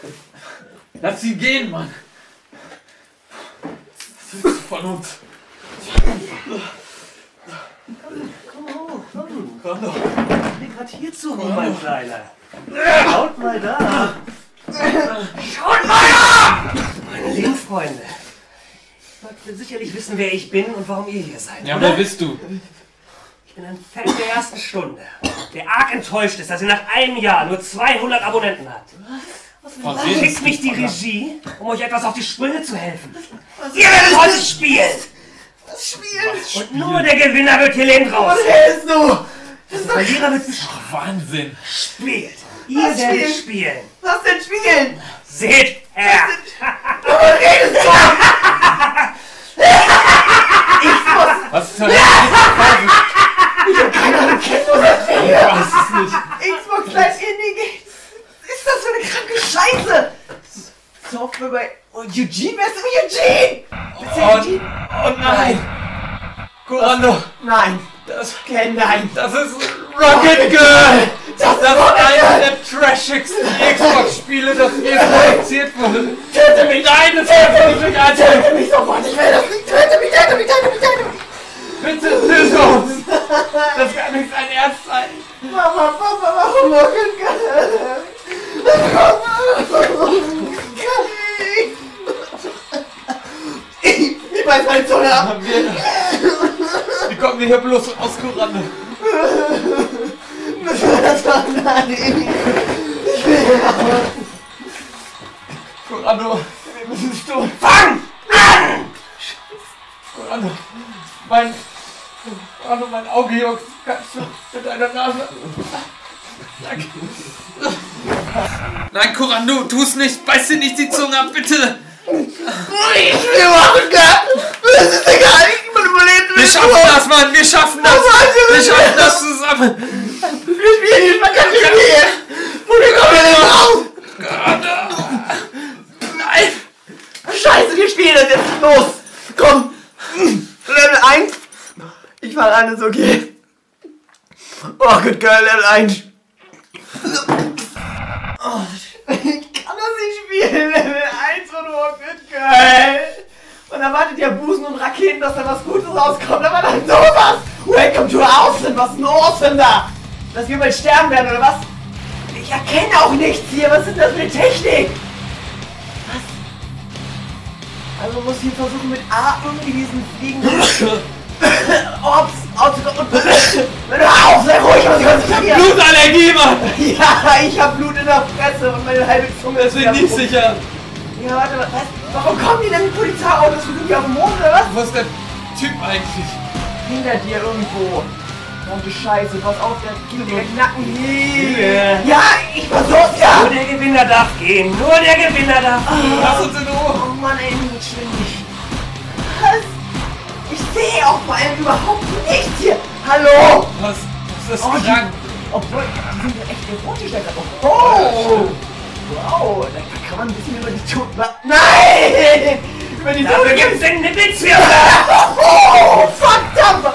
Lass sie gehen, Mann! Was willst du von uns? Komm doch. Ich bin gerade hier zu, mein Kleiner. Schaut mal da. Schaut mal da! Meine lieben Freunde. Ihr wollt sicherlich wissen, wer ich bin und warum ihr hier seid. Ja, oder? wer bist du? Ich bin ein Fan der ersten Stunde, der arg enttäuscht ist, dass er nach einem Jahr nur 200 Abonnenten hat. Schickt mich die Regie, um euch etwas auf die Sprünge zu helfen. Ihr werdet heute spielen! Was spielen? Und nur der Gewinner wird hier lebend raus. Was hältst du? Der Verlierer wird bestraft. Wahnsinn! Spielt! Ihr werdet spielen! Was denn spielen? Seht her! Was redest du? Was zur Hölle? Ich hab keine Ahnung, kennst du das Ich weiß es nicht. Xbox Live Indie. Was ist das für eine kranke Scheiße? Software bei... Oh, Eugene? Wer ist denn Eugene? Bist du Eugene? Oh nein! Kurando! Nein. Das Nein. ist Rocket Girl! Das ist einer der trashigsten Xbox-Spiele, das je produziert wurde. Töte mich! Nein, das kannst du nicht ansehen! Töte mich sofort! Ich will das nicht! Töte mich! Töte mich! Töte mich! Töte mich! Bitte, töte uns! Das kann nicht dein Ernst sein! Mama, warum Rocket Girl? Ich beiß meine Zunge ab! Wie kommen wir hier bloß raus, Kurando? Das war nein! Ich will raus! Kurando, wir müssen es tun! Fang an! Kurando, mein Auge juckt. Kannst du mit deiner Nase... Danke. Nein, Kurando, tu es nicht! Beiß dir nicht die Zunge ab, bitte! Ich will machen, das ist egal, ich bin überlebt. Wir schaffen das, Mann, wir schaffen das! Wir schaffen das zusammen! Wir spielen nicht, man kann nicht spielen! Wo kommen wir denn raus? Nein! Scheiße, wir spielen das jetzt, los! Komm! Level 1! Ich fange an, ist okay. Oh, good girl, Level 1! Oh, ich kann das nicht spielen, Level 1 und oh, good girl! Man erwartet ja Busen und Raketen, dass da was Gutes rauskommt, aber dann sowas! Welcome to Austin, was ist denn Austin da? Dass wir bald sterben werden, oder was? Ich erkenne auch nichts hier, was ist das für eine Technik? Was? Also man muss hier versuchen mit A irgendwie diesen fliegenden Orbs auszukommen und... Hör auf, sei ruhig, was konzentrieren! Blutallergie, Mann! Ja, ich hab Blut in der Fresse und meine halbe Zunge ist Deswegen nicht sicher! Ja, warte, was? Warum kommen die denn mit Polizeiautos? Sind die auf dem Mond oder was? Wo ist der Typ eigentlich? Hinter dir irgendwo. Verdammte Scheiße, pass auf, der geht dir den Nacken. Hier. Ja, ich versuch's ja! Nur der Gewinner darf gehen. Nur der Gewinner darf gehen. Lass uns in Ruhe! Oh Mann, ey, mir wird schwindelig. Was? Ich sehe auch vor allem überhaupt nichts hier. Hallo? Was? Das ist Oh, krank! Obwohl, die sind ja echt erotisch da gerade. Oh! Wow, da kann man ein bisschen über die Toten... Nein! Über die Dafür Toten... gibt's den Witzwürfel. Oh, verdammt!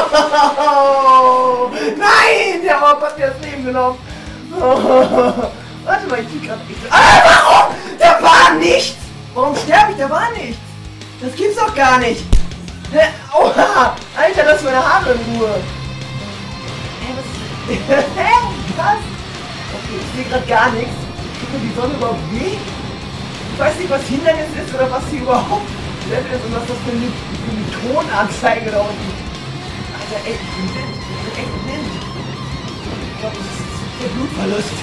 Oh, nein! Der Orb hat mir das Leben genommen. Oh, warte mal, ich krieg grad... warum? Da war nichts! Warum sterbe ich? Da war nichts! Das gibt's doch gar nicht! Hä? Oha! Alter, lass meine Haare in Ruhe! Hä, was ist... Hä? Was? Okay, ich sehe gerade gar nichts. Tut mir die Sonne überhaupt weh? Ich weiß nicht, was Hindernis ist oder was hier überhaupt Level ist und was das für eine Tonanzeige da unten. Alter, ey, ich bin blind. Ich bin echt blind. Ich glaube, das ist der Blutverlust.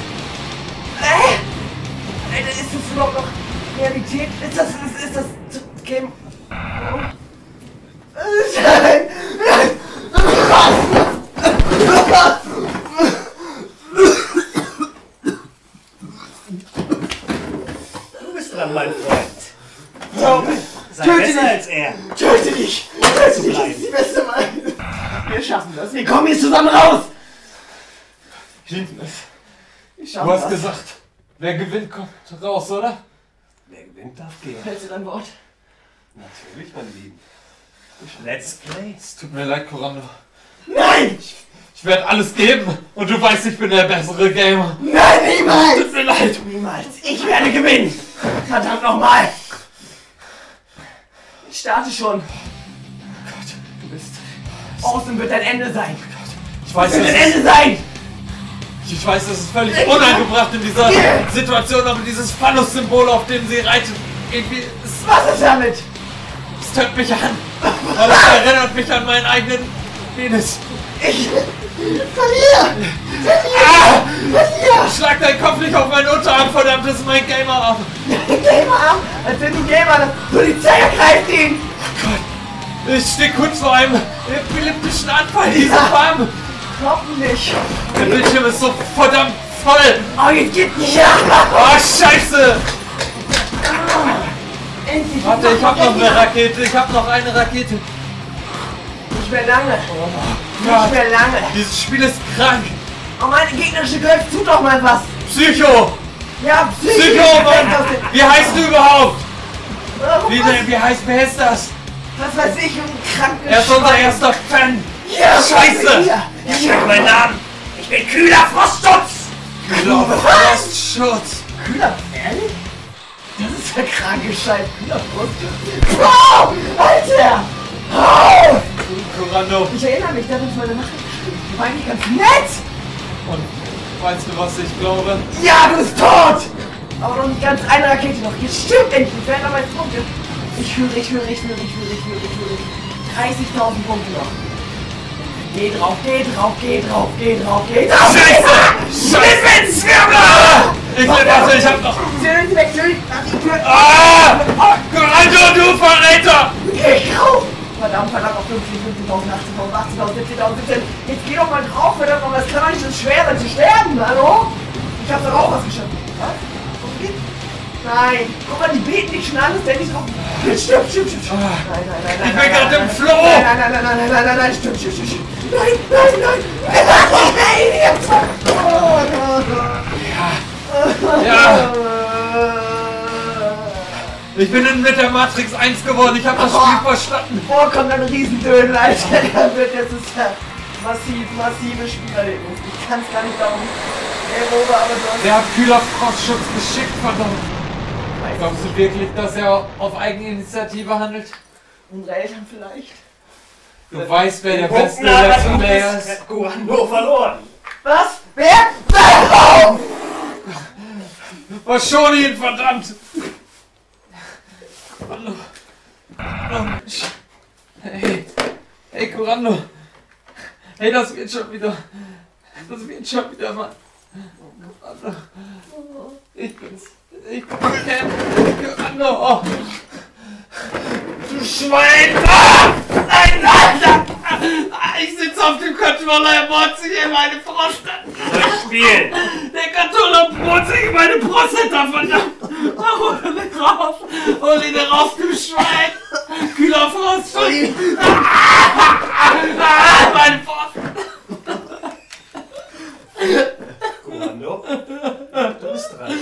Alter, ist das überhaupt noch Realität? Ist das Game... Oh. Nein! Du bist dran, mein Freund. So, Sei töte besser dich! als er. Töte dich! Töte dich! Das ist die beste Weise! Wir schaffen das! Wir kommen hier zusammen raus! Wir schaffen Du hast das. gesagt, wer gewinnt, kommt raus, oder? Wer gewinnt, darf gehen. Hältst du dein Wort? Natürlich, mein Lieben. Let's play. Es tut mir leid, Kurando. Nein! Ich Ich werde alles geben und du weißt, ich bin der bessere Gamer. Nein, niemals! Tut mir leid. Niemals! Ich werde gewinnen! Verdammt nochmal! Ich starte schon. Gott, du bist... Außen wird dein Ende sein. Ich weiß, Wird das dein Ende ist, sein! ich weiß, das ist völlig unangebracht in dieser Situation, aber dieses Phallus-Symbol, auf dem sie reitet, irgendwie... Was ist damit? Es tönt mich an. Weil es erinnert mich an meinen eigenen Penis. Ich verliere! Verliere! Schlag deinen Kopf nicht auf meinen Unterarm, verdammt, das ist mein Gamer-Arm. Gamer-Arm! Als wenn du Gamer... Polizei ergreift ihn! Oh Gott, ich stehe kurz vor einem epileptischen Anfall, dieser Farm. Hoffentlich! Der Bildschirm ist so verdammt voll. Oh, jetzt geht nicht! Ja. Oh, Scheiße. Endlich! Warte, ich hab noch eine Rakete, ich hab noch eine Rakete. Nicht mehr lange! Ja. Nicht mehr lange! Dieses Spiel ist krank. Oh, meine gegnerische Golf, tut doch mal was! Psycho. Ja, Psycho, Mann. Wie heißt du überhaupt? Warum Wer heißt das? was weiß ich, ein krankes Er ist unser Schwein. erster Fan. Ja, Scheiße. Ja. Ich sag meinen Namen. Ich bin Kühler Frostschutz. Kühler Frostschutz. Kühler, ehrlich? Das ist der kranke Scheiß. Kühler Frostschutz. Wow! Alter! Oh! Kurando. Ich erinnere mich, da hat uns meine Nachricht geschrieben. Die war eigentlich ganz nett! Und weißt du, was ich glaube? Ja, du bist tot! Aber noch nicht ganz eine Rakete noch. Jetzt stimmt endlich. Ich werde aber jetzt Punkte. Ich höre. 30.000 Punkte noch. Geh drauf. Scheiße! Zwirbler! Warte, ich hab noch... Zöhlen weg, Zöhlen. Ah! Kurando, du Verräter! Geh drauf! Verdammt, auf 50, 50.000, 80.000, 80.000, 70.000, 17. Jetzt geh doch mal drauf, verdammt nochmal. Es kann doch nicht so schwer sein zu sterben, hallo? Ich hab doch auch was geschafft. Was? Was geht? Nein. Guck mal, die beten dich schon an, dass der nicht drauf... Jetzt stirb. Nein. Ich bin gerade im Floh! Nein, stirb. Nein. Ja! Ich bin mit der Matrix 1 geworden, ich habe das Spiel verstanden. Oh, kommt ein Riesendödel, Alter. Das ist ja massive Spielerlebnis. Ich kann es gar nicht glauben. Aber sonst... Der hat Kühler Frostschutz geschickt, verdammt. Glaubst du wirklich, dass er auf Eigeninitiative handelt? Unsere Eltern vielleicht? Du weißt, wer der beste Let's Player ist. Hat Kurando verloren. Was? Wer? Warum? Verschone ihn, verdammt! Kurando. Hey, Kurando. Hey, das wird schon wieder, Mann. Kurando. Ich bin's. Kurando. Oh. Du Schwein! Ah! Nein, Alter! Ich sitze auf dem Controller, er bohrt sich in meine Prostata. Soll spielen. Der Controller bohrt sich in meine Prostata, verdammt! Hol ihn raus, du Schwein! Kühler Frost! Meine Prostata! Kurando, du bist dran.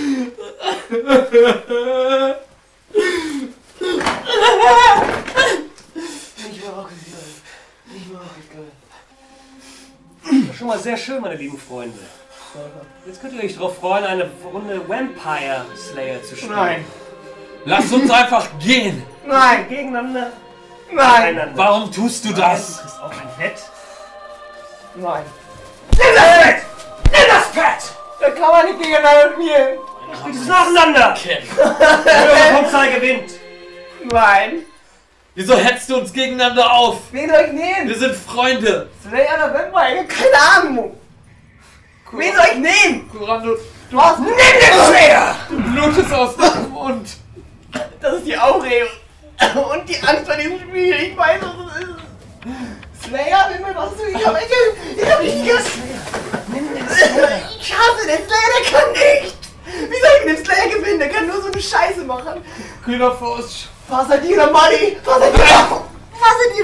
Schon mal sehr schön, meine lieben Freunde. Jetzt könnt ihr euch darauf freuen, eine Runde Vampire Slayer zu spielen. Nein. Lass uns einfach gehen! Nein. Gegeneinander. Nein. Einander. Warum tust du Du das? kriegst auch ein Fett. Nein. Nimm das Fett! Nimm das Fett! Da kann man nicht gegeneinander spielen. Spielt es nacheinander! Höhere Punktzahl gewinnt. Nein. Wieso hetzt du uns gegeneinander auf? Wen soll ich nehmen? Wir sind Freunde! Slayer oder Vampire? Keine Ahnung. Wen soll ich nehmen? Kurando, Du hast... Nimm Den Slayer! du blutest aus deinem Mund! Das ist die Aureole. Und die Angst bei diesem Spiel. Ich weiß, was es ist. Slayer? Was hast du? Ich hab nicht gehört. Nimm den Slayer! Ich hasse den Slayer, der kann nicht. Wie soll ich mit dem Slayer gewinnen? Der kann nur so eine Scheiße machen. Kühler Frost! Faserdi oder Molly? Faserdi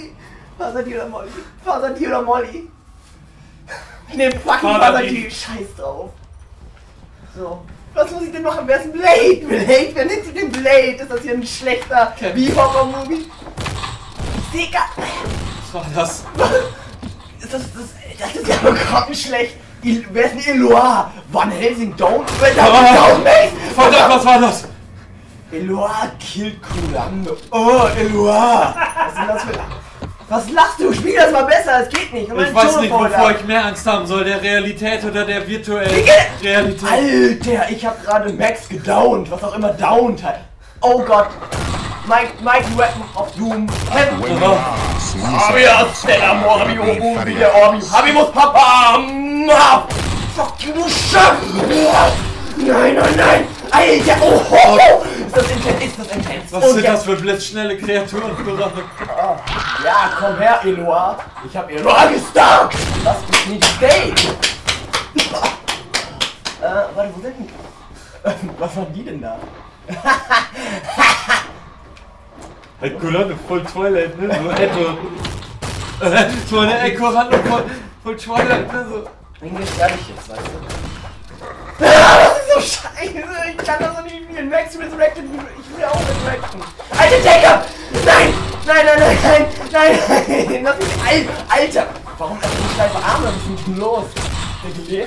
oder Molly? Ich nehm fucking Faserdi. Scheiß drauf. So. Was muss ich denn machen? Wer ist ein Blade? Wer nennt sich den Blade? Ist das hier ein schlechter Horror-Movie? Digga! Was war das? das ist ja grottenschlecht. Wer ist denn Eloa? Van Helsing Down? Verdammt, was war das? Eloa killt Kurando. Oh, Eloa. Was ist denn das für... Was lachst du? Spiel das mal besser, es geht nicht. Ich weiß nicht, wovor ich mehr Angst haben soll, der Realität oder der virtuellen Realität. Alter, ich hab gerade Max gedownt, was auch immer downt hat. Oh Gott. Mike Weapon of Doom. Habias Stella Morbi Obu wieder Orbi. Habimus Papa. Fuck you, du Schöpf. Nein. Alter, oh. Ist das intens? Was sind das für blitzschnelle Kreaturen? Ja, komm her, Eloa. Ich hab Eloa gestalkt. Lass mich nicht stehen. Warte, wo sind die? Was waren die denn da? Halt Kurando, voll Twilight, ne? So Echo. So eine Kurando voll Twilight, ne? So. Irgendwie sterbe ich jetzt, weißt du? Das ist so scheiße. Ich kann das doch nicht spielen. Max resurrected. Ich will auch resurrecten. Alter Decker! Nein! Das ist Alter! Warum hast du steife Arme? Was ist denn los? Der gelebt?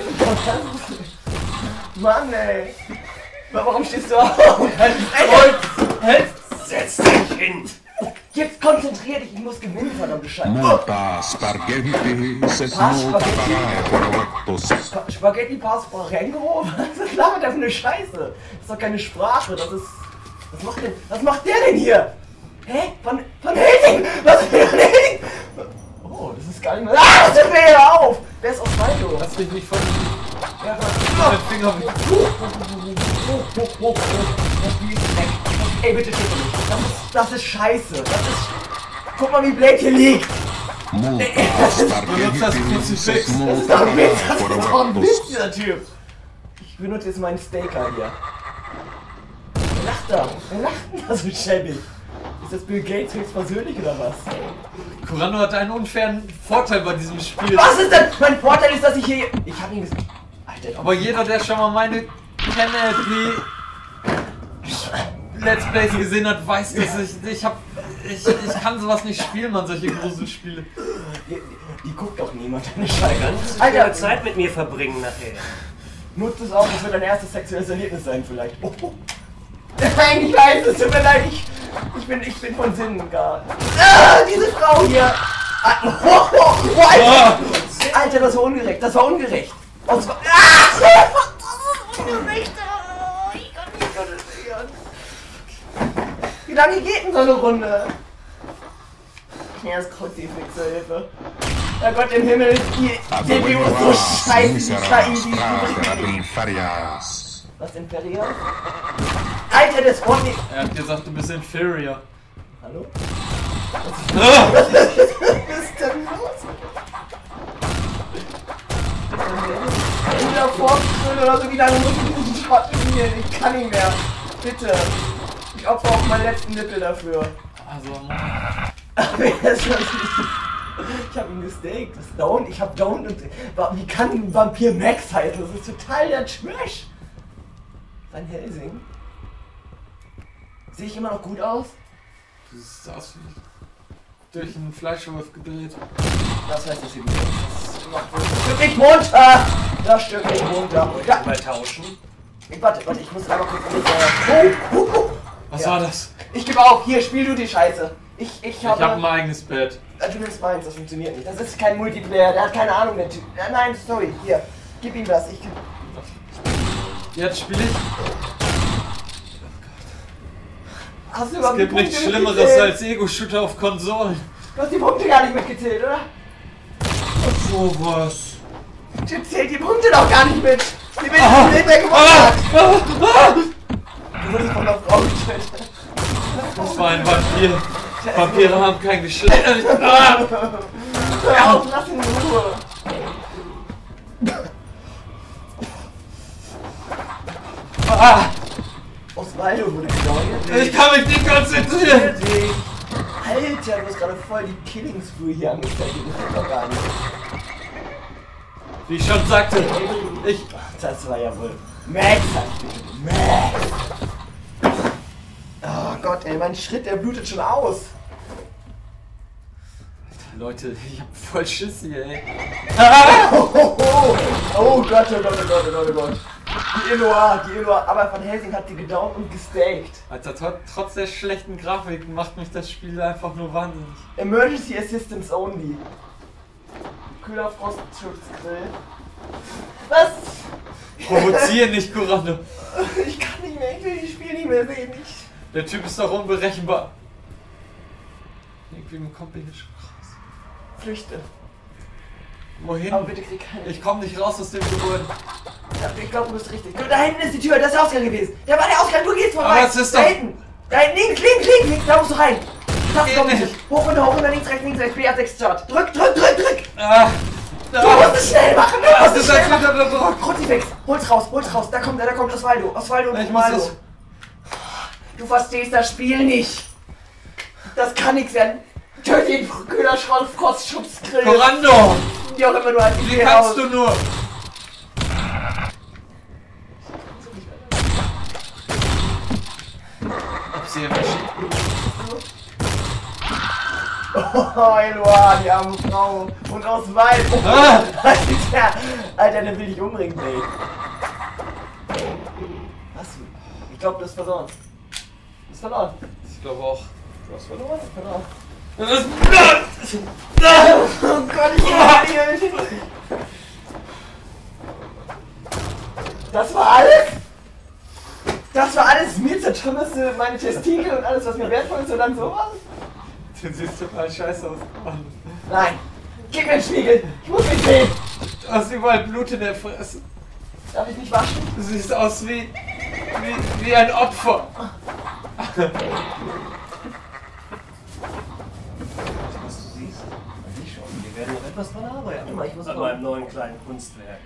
Mann, ey! Warum stehst du auf? Halt! Setz dich hin! Jetzt konzentrier dich, ich muss gewinnen, verdammte Scheiße. Molta spaghetti, se molta parare. Spaghetti Pasparengo? Was labert der für eine Scheiße? Das ist doch keine Sprache, das ist... Was macht der denn hier? Hä? Von Helsing? Was ist von Helsing? Oh, das ist gar nicht mehr... Ah, das hört mir ja auf! Wer ist Osvaldo? Lass dich nicht von... Ja, Mein Finger mit. Ey, bitte schüttel mich. Das ist scheiße. Das ist... Guck mal, wie Blade hier liegt. Molta spaghetti, se Das ist molta doch ein Witz. Das parare. ist doch ein Witz, dieser Typ. Ich benutze jetzt meinen Staker hier. Wer lacht da? Wer lacht denn da so schäbig? Ist das Bill Gates höchstpersönlich oder was? Kurando hat einen unfairen Vorteil bei diesem Spiel. Was ist denn? Mein Vorteil ist, dass ich hier... Ich hab ihn gesagt... Alter, Aber jeder, der schon mal meine NLP Let's Plays gesehen hat, weiß, dass ich kann sowas nicht spielen, man, solche Gruselspiele. Die guckt auch niemand, deine Scheiße. Kannst du Alter, Zeit mit mir verbringen nachher? Nutzt es auch, das wird dein erstes sexuelles Erlebnis sein vielleicht. Oh. Nein, ich weiß, es tut mir leid, ich bin von Sinnen gar. Ah, diese Frau hier! Alter! Alter, das war ungerecht, das war ungerecht. Und zwar... das ist ungerecht! Ich kann nicht konzentrieren. Wie lange geht denn so eine Runde? Ja, das Kruzifix, Hilfe. Ja Gott im Himmel, die CPU ist so scheiße, die Inferias. Was, Inferior? Alter, das Wort nicht... Er hat gesagt, du bist inferior. Hallo? Ah! Was ist denn los? Wieder vorstellen oder so, wie lange muss ich diesen Schrott spielen? Ich kann nicht mehr. Bitte. Ich opfer auch meinen letzten Nippel dafür. Also, Ich hab ihn gestaked. Das ist down. Ich hab down und... Wie kann ein Vampir Max heißen? Das ist total der Trash. Van Helsing? Sehe ich immer noch gut aus? du siehst aus wie durch einen Fleischwolf gedreht. Das heißt, dass sie wieder das stimmt nicht munter! Das stimmt nicht munter. Ja. Mal tauschen. Warte, ich muss einmal kurz... Was Ja. war das? Ich gebe auf, hier, spiel du die Scheiße. Ich Ich hab ein eigenes Bett. Du nimmst meins, das funktioniert nicht. Das ist kein Multiplayer, der hat keine Ahnung, der Typ. Nein, sorry, hier, gib ihm das. Jetzt spiele ich. Hast du Es überhaupt gibt die nichts Punkte Schlimmeres mitgezählt? als Ego-Shooter auf Konsolen. Du hast die Punkte gar nicht mitgezählt, oder? So was. Du zählt die Punkte doch gar nicht mit. Die wird nicht mehr gewonnen hat. Du wurdest von einer Frau getötet. Das war ein Vampir. Vampire haben kein Geschlecht. Hör auf, lass ihn in Ruhe. Osvaldo wurde gedown. Ich kann mich nicht konzentrieren. Alter, du hast gerade voll die Killing Spree hier angezeigt. Das ist doch gar nicht. Wie ich schon sagte, Das war ja wohl... Max, Max! Oh Gott, ey, mein Schritt, der blutet schon aus. Leute, ich hab voll Schiss hier, ey. Oh Gott, oh Gott, oh Gott, oh Gott. Die Eloa, aber Van Helsing hat die gedownt und gestaked. Alter, trotz der schlechten Grafiken macht mich das Spiel einfach nur wahnsinnig. Emergency Assistance Only. Kühler Frostschutzgrill. Was? Provoziere nicht, Kurando. Ich kann nicht mehr, ich will das Spiel nicht mehr sehen. Der Typ ist doch unberechenbar. Irgendwie kommt er hier schon raus. Flüchte. Wohin? Aber bitte krieg keine. Ich komm nicht raus aus dem Gebäude. Ja, ich glaube, du bist richtig. Da hinten ist die Tür, das ist der Ausgang gewesen. Da war der Ausgang, du gehst vorbei. Aber es ist da doch... hinten. Da hinten, links, da musst du rein. Das Geht kommt nicht. nicht. Hoch, runter, links, rechts, BR6 Start. Drück. Ah, Du musst es schnell machen, du das musst es ist schnell ein machen. guter Druck. Kruzifix, hol's raus. Da kommt Osvaldo und Ich muss Romano. es... Du verstehst das Spiel nicht. Das kann nichts werden. Töte den Köderschroll, Frostschutzgrill. Kurando! Wie auch immer du halt Wie kannst du nur? Ob sie erwischt? Oh, Eloa, die arme Frau. Und aus Wald. Ah! Alter, der will dich umbringen, ey. Was? Ich glaube, du hast verloren. Du hast verloren. Ich glaube auch. Du hast verloren? Verloren. Das Oh Gott, ich kann nicht. Das war alles? Das war alles? Mir zertrümmerst du meine Testikel und alles, was mir wertvoll ist und dann sowas? Du siehst total scheiße aus. Nein. Gib mir den Spiegel. Ich muss mich sehen. Du hast überall Blut in der Fresse. Darf ich mich waschen? Du siehst aus wie ein Opfer. Was du siehst? Ich schon. Wir werden noch etwas dran arbeiten. Ich muss An meinem neuen kleinen Kunstwerk.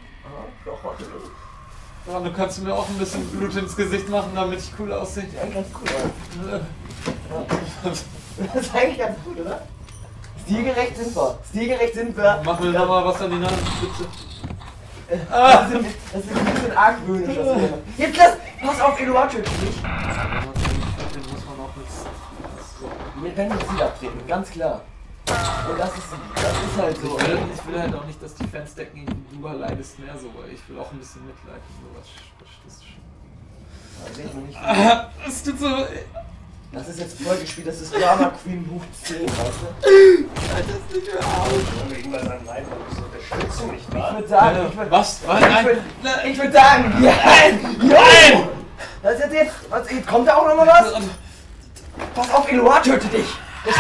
Ja, du kannst mir auch ein bisschen Blut ins Gesicht machen, damit ich cool aussehe. Das ist eigentlich ganz cool, oder? Das ist eigentlich ganz gut, oder? Stilgerecht sind wir. Mach mir nochmal was an die Nasenspitze. Das ist ein bisschen argwöhnisch, was wir machen. Jetzt pass auf, Eloa tötet dich. Den muss man auch nicht so. Wir können das Ziel abtreten, ganz klar. Und das ist halt so. Ich will halt auch nicht, dass die Fans denken, du leidest mehr so, weil ich will auch ein bisschen Mitleid und sowas. Verstehst du schon? Das sehe ich noch nicht. Es tut so. Das ist jetzt voll gespielt, das ist Drama Queen Buch 10, weißt du? Alter, ist nicht mehr aus. Wegen meiner Leidung zur Unterstützung, nicht Ich wahr? würde sagen, Was? ich würde sagen, nein! Das ist jetzt, jetzt kommt da auch noch mal was? Pass auf, Eloa tötet dich!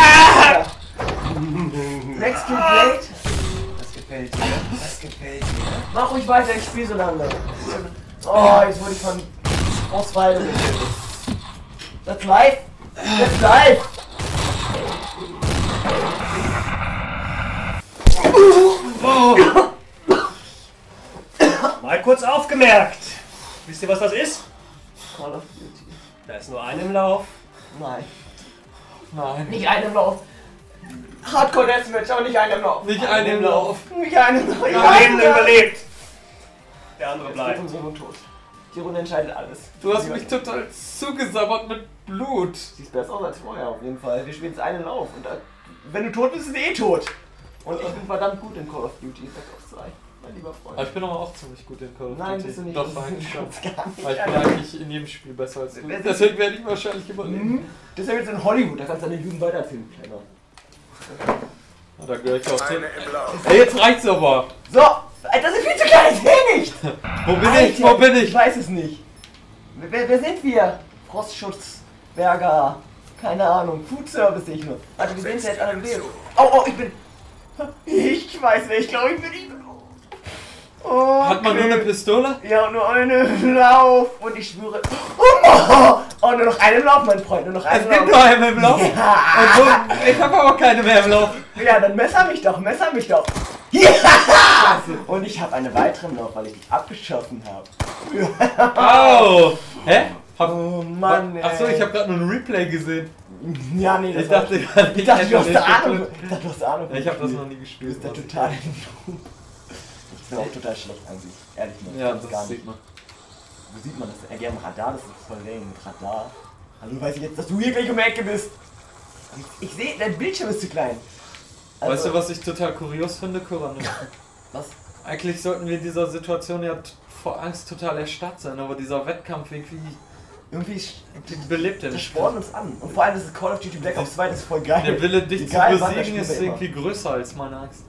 Next to Plate. Das gefällt dir. Mach ruhig weiter, ich spiele so lange. Oh, jetzt wurde ich von Osvaldo getötet. That's life! That's life! Mal kurz aufgemerkt. Wisst ihr, was das ist? Call of Duty. Da ist nur einen im Lauf. Nein. Nein. Nicht einen im Lauf. Hardcore Deathmatch, aber nicht einen im Lauf. Nicht einen im Lauf. Nicht einen im Lauf. Der Lebende überlebt. Der andere Jetzt bleibt. geht unsere Tod. Die Runde entscheidet alles. Du hast mich total zugesabbert mit Blut. Siehst besser aus als vorher auf jeden Fall. Wir spielen jetzt einen Lauf. Und wenn du tot bist, ist eh tot. Und ich bin verdammt gut in Call of Duty. Black Ops 2. Mein lieber Freund. Aber ich bin aber auch ziemlich gut in Call of Duty. Nein, bist du nicht. Doch, Das eigentlich ist schon. gar nicht. Aber ich bin eigentlich in jedem Spiel besser als du. Deswegen werde ich wahrscheinlich überleben. Das ist ja jetzt in Hollywood, da kannst du deine Jugend weitererzählen, Kleiner. Ja, da gehöre ich auch hin. Ey, jetzt reicht's aber. So! Das ist viel zu klein, ich seh nicht! Wo bin ich? Wo bin Ich ich? weiß es nicht. Wer sind wir? Frostschutzberger. Keine Ahnung. Food Service sehe ich nur. Also wir sind jetzt alle im Leben. Oh, ich bin... Ich weiß wer ich glaube, ich bin ich. Oh, Hat man nur eine Pistole? Ja, nur einen Lauf. Und ich schwöre... Oh, nur noch einen Lauf, mein Freund. Nur noch Es einen gibt Lauf. nur einen im Lauf. Ja. Und wo, ich habe aber keine mehr im Lauf. Ja, dann messer mich doch. Ja! Und ich habe eine weitere noch, weil ich dich abgeschossen habe. Au! Hä? Oh Mann, ey. Achso, ich habe gerade nur ein Replay gesehen. Ja, nee, das Ich war- dachte gerade, Ich dachte, du hast hätte Ahnung. nicht Ich dachte, du hast Ahnung. Ja, ich habe das vom noch nie Spiel. gespielt. Du bist der totale Noob. Ich bin auch total schlecht an sich. Ehrlich mal. Ja, gar das nicht. sieht man. Wo sieht man das? Die haben Radar, das ist voll lame mit Radar. Hallo, weiß ich jetzt, dass du hier gleich um die Ecke bist. Ich sehe, dein Bildschirm ist zu klein. Also, weißt du, was ich total kurios finde, Kurande? Was? Eigentlich sollten wir in dieser Situation ja vor Angst total erstarrt sein, aber dieser Wettkampf Irgendwie belebt er das nicht. spornt uns an. Und vor allem ist Call of Duty Black Ops 2, das ist voll geil. Der Wille, dich Egal, zu wann, das besiegen, spielen ist wir immer. irgendwie größer als meine Angst.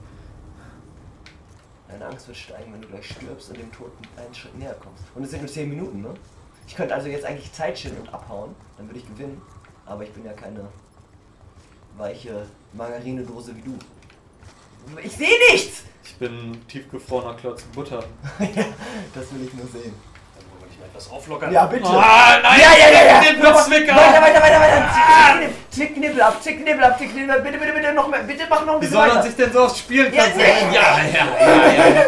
Deine Angst wird steigen, wenn du gleich stirbst und dem Tod einen Schritt näher kommst. Und es sind nur 10 Minuten, ne? Ich könnte also jetzt eigentlich Zeit chillen und abhauen, dann würde ich gewinnen. Aber ich bin ja keine weiche Margarinedose wie du. Ich sehe nichts! Ich bin ein tiefgefrorener Klotz Butter. Ja, das will ich nur sehen. Dann wollen wir dich mal etwas auflockern. Ja, bitte! Ah, nein! Ja! Den Zwicker! Weiter! Zick Knibbel ab, zick Knibbel ab, bitte noch mehr, bitte mach noch ein Wie bisschen soll man weiter. sich denn so aufs Spielen Ja, konzentrieren? Ja.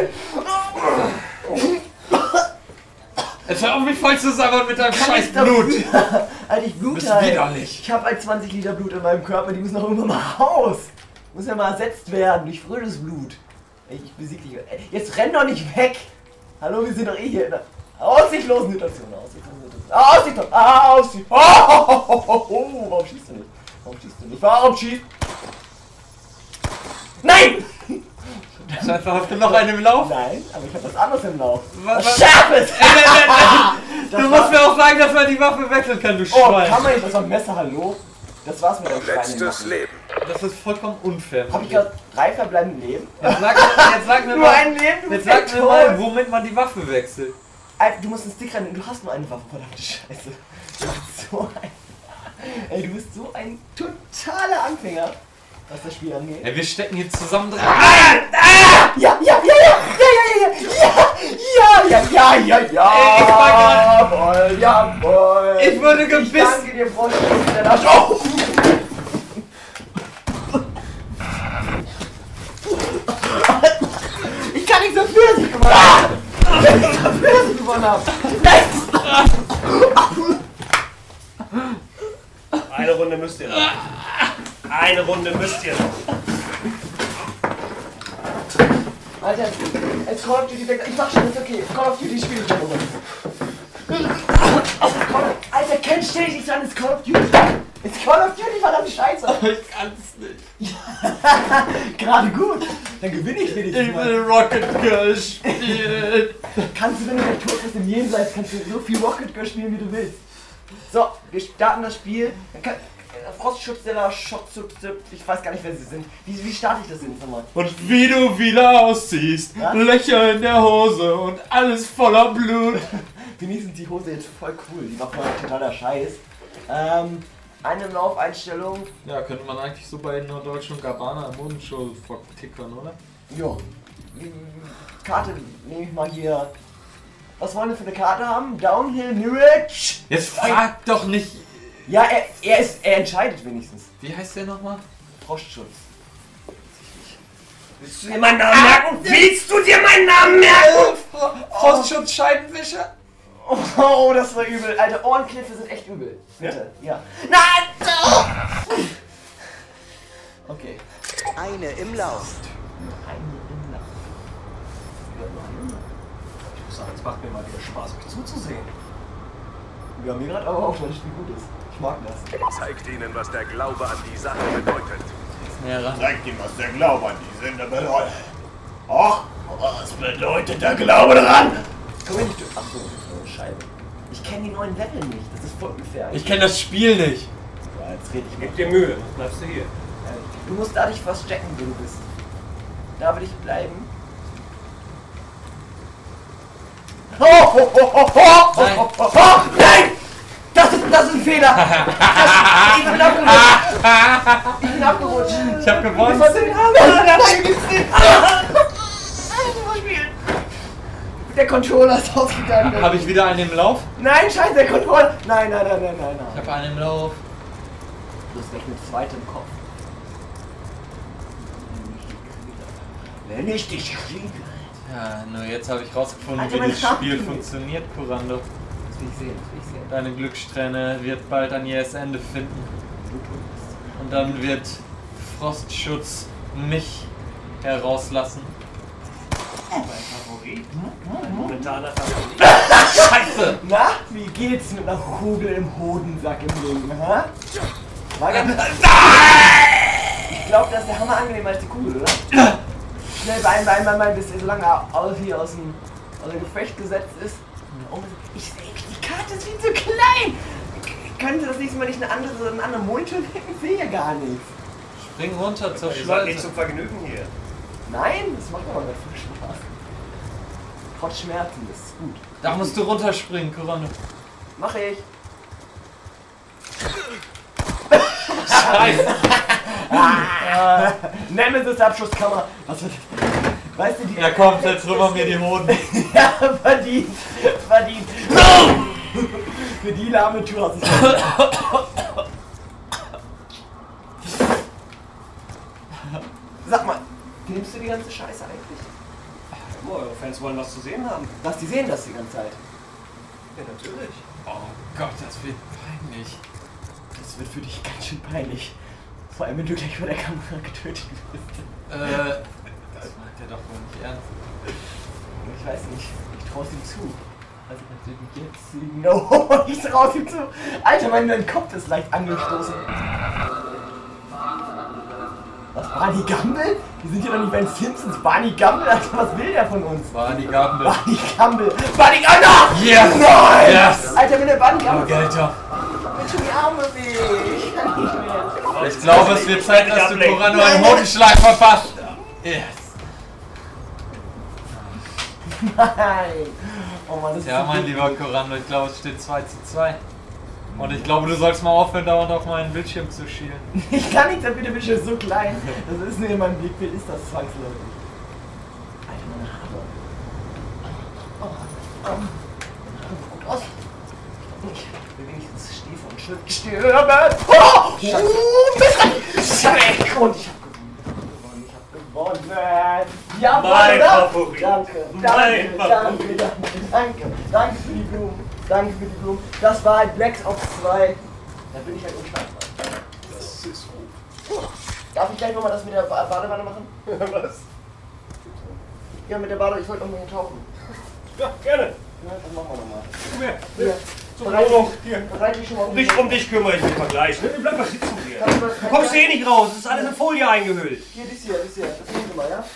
Jetzt hör auf mich voll zu sabbern mit deinem scheiß Blut! Alter, ich blute Bist halt. widerlich. Ich habe halt 20 Liter Blut in meinem Körper, die müssen auch irgendwann mal raus. Muss ja mal ersetzt werden durch frisches Blut. Ey, ich besieg dich. Ey, jetzt renn doch nicht weg! Hallo, wir sind doch eh hier in einer aussichtslosen Situation. Aussichtslos! Warum schießt du nicht? Warum schießt? Nein! Scheiße, hast du noch einen im Lauf? Nein, aber ich habe was anderes im Lauf. Was? Was Scharfes! Du musst mir auch sagen, dass man die Waffe wechseln kann, du Oh, Schwein. kann man nicht, das war ein Messer, hallo? Das war's mit deinem Letztes Schwein. Leben. Das ist vollkommen unfair. Hab ich gerade 3 verbleibende Leben? Jetzt sag mir Nur mal, ein Leben, du bist jetzt sag weg, mir mal, tot. womit man die Waffe wechselt. Alter, du musst einen Stick rein, du hast nur eine Waffe, verdammte Scheiße. Du bist so ein... Ey, du bist so ein totaler Anfänger, was das Spiel angeht. Ey, wir stecken hier zusammen drin. Ja! Jawohl! Ich wurde Ich gebissen! danke dir, Freund, der da... Oh! Ich kann nichts dafür, dass ich gewonnen habe! Ich kann nichts dafür, dass ich gewonnen habe! Eine Runde müsst ihr noch. Eine Runde müsst ihr noch. Alter, als Call of Duty Black... Ich mach schon, ist okay. Call of Duty spiele ich schon immer. Alter, Ken, stell dich nicht so an, ist Call of Duty. Ist Call of Duty, verdammt scheiße. Ich kann's nicht. Gerade gut. Dann gewinne ich wenigstens Ich mal. will Rocket Girl spielen. Kannst du, wenn du gleich tot bist im Jenseits, kannst du so viel Rocket Girl spielen, wie du willst. So, wir starten das Spiel. Frostschutzsteller, Schockschutz, ich weiß gar nicht, wer sie sind. Wie starte ich das jetzt nochmal? Und wie du wieder aussiehst, Was? Löcher in der Hose und alles voller Blut. Wenigstens die Hose jetzt voll cool, die war vorher totaler Scheiß. Eine Laufeinstellung. Ja, könnte man eigentlich so bei einer deutschen Gabbana im Modenshow tickern, oder? Jo. Karte nehme ich mal hier. Was wollen wir für eine Karte haben? Downhill, Mirage? Jetzt frag doch nicht. Ja, er entscheidet wenigstens. Wie heißt der nochmal? Frostschutz. Willst du dir meinen Namen merken? Willst du dir meinen Namen merken? Frostschutz Scheibenwischer? Oh, das war übel. Alter, Ohrenkniffe sind echt übel. Bitte. Ja. Nein! Okay. Eine im Lauf. Ich muss sagen, es macht mir mal wieder Spaß, euch zuzusehen. Ja, mir gerade aber auch, weil das Spiel gut ist. Ich mag das. Zeigt ihnen, was der Glaube an die Sache bedeutet. Näher ran. Zeigt ihm, was der Glaube an die Sünde bedeutet. Och, was bedeutet der Glaube daran? Komm her, nicht durch. Achso, Scheibe. Ich kenne die neuen Level nicht. Das ist voll gefährlich. Ich kenne das Spiel nicht. Ja, jetzt red ich Gib dir Mühe, bleibst du hier. Du musst da dich was checken, wo du bist. Da will ich bleiben. Nein! Das ist ein Fehler! Ich bin abgerutscht! Ich bin abgerutscht! Ich hab gewonnen. Nein, gibt's nicht! Der Controller ist ausgegangen. Habe ich wieder einen im Lauf? Nein, scheiße, der Controller! Nein. Ich habe einen im Lauf. Du hast gleich eine zweite im Kopf. Wenn ich dich kriege. Ja, nur jetzt habe ich rausgefunden, Alter, wie mein das Arm Spiel tut weh. funktioniert, Kurando. Das will ich sehen, das will ich sehen. Deine Glückssträhne wird bald ein jähes Ende finden. Du tust Und dann wird Frostschutz mich herauslassen. Mein Favorit. Mein momentaner Favorit. Scheiße! Na, wie geht's mit einer Kugel im Hodensack im Leben, hä? War ganz... Ich glaube, das ist der Hammer angenehmer als die Kugel, oder? Schnell Bein, bis er so lange hier aus dem Gefecht gesetzt ist. Die Karte ist viel zu klein! Könnte das nächste Mal nicht einen anderen Monitor nehmen? Ich sehe ja gar nichts. Spring runter zur Ihr seid Schleuse. nicht zum Vergnügen hier. Nein, das macht aber nicht viel Spaß. Trotz Schmerzen, das ist gut. Da musst du runterspringen, Corano. Mach ich. Scheiße. Nemesis Abschusskammer. Was wird das? Weißt du, die... Ja komm, zertrümmer mir die Hoden. Ja, verdient. Für die lahme Tour hast du Sag mal, nimmst du die ganze Scheiße eigentlich? Oh, eure Fans wollen was zu sehen haben. Was, die sehen das die ganze Zeit? Ja, natürlich. Oh Gott, das wird peinlich. Das wird für dich ganz schön peinlich. Vor allem, wenn du gleich vor der Kamera getötet wirst. Das meint er doch wohl nicht ernst. Ich weiß nicht, ich trau's ihm zu. Also natürlich jetzt. No, ich trau's ihm zu. Alter, mein Kopf ist leicht angestoßen. Was, Barney Gumble? Wir sind hier doch nicht bei den Simpsons. Barney Gumble? Alter, was will der von uns? Barney Gumble. Barney Gumble. Barney Gumble! Yes! Nein! Yes! Alter, wenn der Barney Oh, Gumble... Gelter. Mir tun die Arme weh. Ich kann nicht mehr. Ich glaube, es wird Zeit, dass du Corano einen Hodenschlag verpasst. Yes. Nein. Oh Mann, das ist Ja, so mein gut. lieber Corano, ich glaube, es steht 2:2. Und ich glaube, du sollst mal aufhören, dauernd auf meinen Bildschirm zu schielen. Ich kann nicht, der Bildschirm ist so klein. Das ist nur in meinem Blickbild, ist das zwangsläufig. Alter, meine Haare. Meine Haare gut aus. Ich will wenigstens Stiefel und Schritt sterben. Oh! Scheiße! Und ich hab gewonnen. Ja, Mein Mann, Favorit. Danke, Mein danke, danke für die Blumen. Danke für die Blumen. Das war halt Blacks Ops 2. Da bin ich halt unschlagbar. Das ist gut. Darf ich gleich nochmal das mit der Badewanne machen? Was? Ja, mit der Badewanne, ich wollte noch mal hier tauchen. Ja, gerne. Ja, das machen wir nochmal. Komm her. Hier, Zur Wohnung. Hier. bereite dich schon mal Um dich kümmere ich mich mal gleich. Ne? Bleib mal sitzen hier. Kannst du mal- Du kommst hier eh nicht raus. Es ist alles in Folie eingehüllt. Hier, das hier. Das nehmen Sie mal, ja?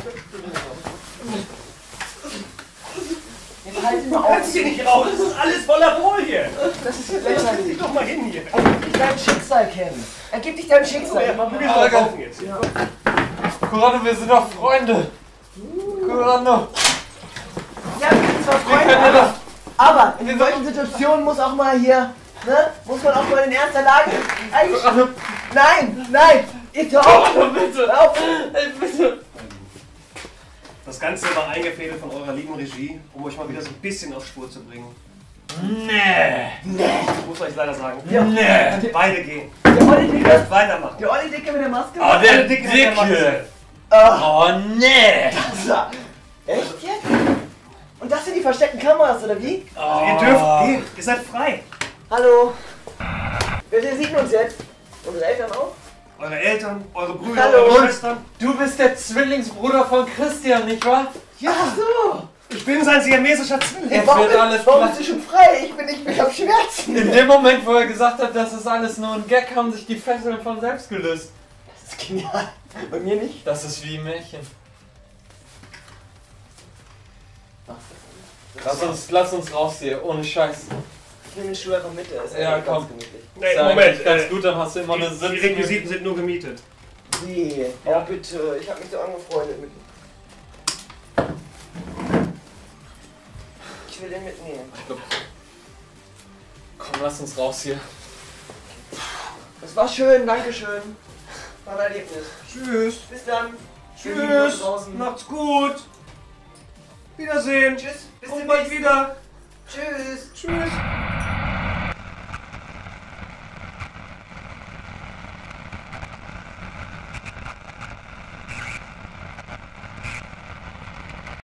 Jetzt halt ihn mal Du auf. kannst hier nicht raus. Das ist alles voller Folie. Das ist Sieh lächerlich. doch mal hin hier. Ergib dich deinem Schicksal, Ken. Ergib dich deinem Schicksal. Ja, wir gehen mal kaufen jetzt. Ja. Corano, wir sind doch Freunde. Corano. Ja, wir sind zwar Freunde, aber in solchen Situationen muss auch mal hier, ne? Muss man auch mal in ernster Lage. Eigentlich. Nein! Ihr taucht! Bitte. Hör auf! Bitte. Das Ganze war eingefädelt von eurer lieben Regie, um euch mal wieder so ein bisschen auf Spur zu bringen. Nee. Ich muss euch leider sagen. Ja. Nee. Beide gehen. Der Olli Dicke! Weitermachen. Der Olli Dicke mit der Maske? Oh, der Alle Dicke mit der Maske. Dicke. Ah, Oh, nee. so. Echt jetzt? Und das sind die versteckten Kameras, oder wie? Also ihr dürft gehen. Ihr seid frei. Hallo? Wir sehen uns jetzt. Unsere Eltern auch? Eure Eltern, eure Brüder, Hallo. eure Schwestern. Du bist der Zwillingsbruder von Christian, nicht wahr? Ja, ach so! Ich bin sein siamesischer Zwilling. Jetzt Warum, wird alles warum klar. bist du schon frei? Ich hab Schmerzen. In dem Moment, wo er gesagt hat, das ist alles nur ein Gag, haben sich die Fesseln von selbst gelöst. Das ist genial. Bei mir nicht. Das ist wie ein Märchen. Lass uns raus hier, ohne Scheiß. Ich nehme den Stuhl einfach mit, der ist Ja, ganz komm. gemütlich. Nee, Ist Moment. eigentlich ganz gut, dann hast du immer eine Die Requisiten sind nur gemietet. Wie? Ja, bitte. Ich hab mich so angefreundet mit ihm. Ich will den mitnehmen. Komm, lass uns raus hier. Es war schön, dankeschön. War ein Erlebnis. Tschüss. Bis dann. Wir sehen uns Tschüss. draußen. Macht's gut. Wiedersehen. Tschüss. Bis Kommt bald demnächst. wieder. Tschüss. Tschüss.